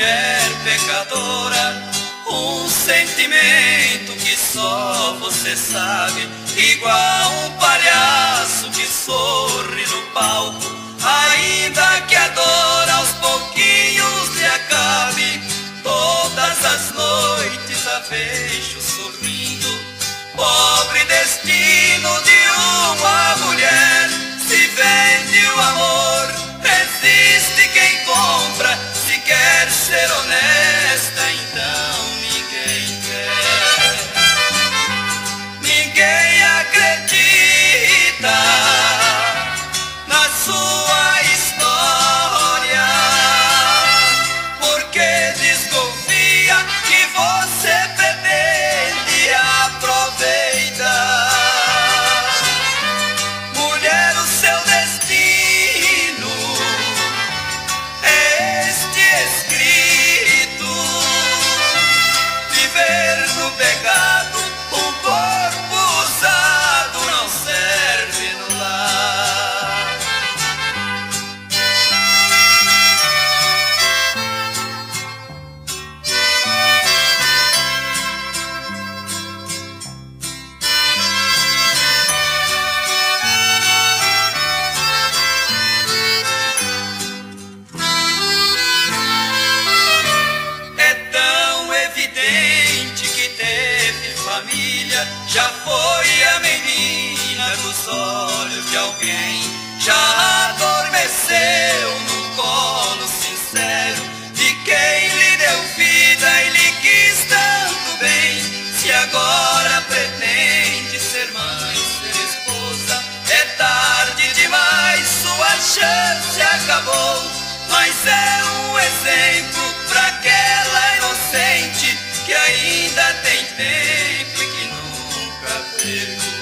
mulher pecadora, um sentimento que só você sabe, igual um palhaço que sorri no palco, ainda que a dor aos pouquinhos lhe acabe. Todas as noites a vejo sorrindo, pobre destino de uma mulher. Se vende o amor, resiste quem compra. Se quer ser honesta, então ninguém quer. Ninguém acredita na sua história, porque desconfia que você pretende aproveitar. Mulher, o seu destino é este escrito: viver no pecado, um corpo usado não serve no lar. É tão evidente que teve família, já foi a menina dos olhos de alguém, já adormeceu no colo sincero de quem lhe deu vida e lhe quis tanto bem. Se agora pretende ser mãe, ser esposa, é tarde demais, sua chance acabou. Mas é um exemplo para aquela inocente que ainda tem tempo e que nunca perdoou.